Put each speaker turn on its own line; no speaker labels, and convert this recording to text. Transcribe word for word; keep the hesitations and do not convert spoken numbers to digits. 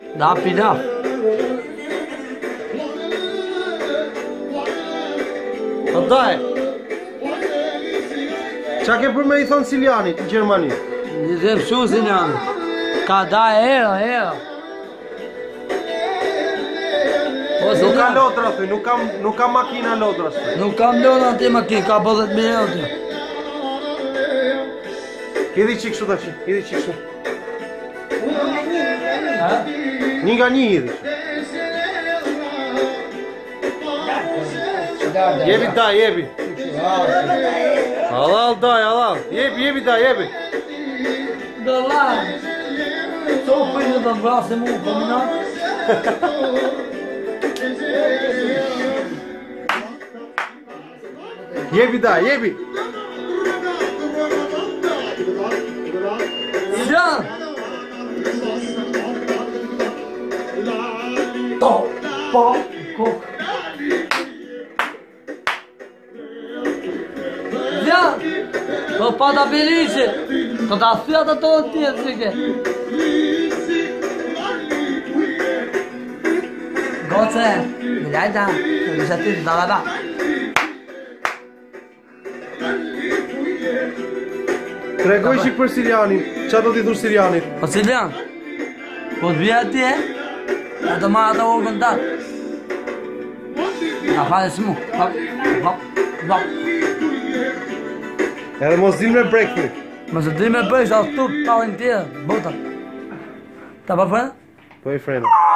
Da pinaf.
Po daj. Qa ke për me i thonë Silianit në Gjermani?
Një dhe pëshu si njënë. Ka da era, era.
Nuk ka lotra, thë, nuk kam, nuk kam makina lotra, thë.
Nuk kam lona ti makinë, ka bëdhet me euro ti.
Hidhi qik shu të që, hidhi qik shu. Një nga një hidhi. Jebi daj, jebi. Halal daj, halal. Jebi, jebi daj, jebi.
Dëllar. So pëjnë të të vrasë mu, po mina.
Jebi daj, jebi.
Sjan. To, po, kuk. Sjan. Po pa da beliqe. Po da thja të to të tjetë, sike. Goce, mi lajta, mi shati të dalaba.
Tregoj qik për Silianin, qa do t'i dhush Silianit?
Po Silian, po të bja ti e, e të marrë atë orë këndat. A fale së mu, hop, hop, hop.
Edhe mos din me brekni.
Mos din me brekni, sa të tup, talin tjerë, bota. Ta pa frena?
Po i frena.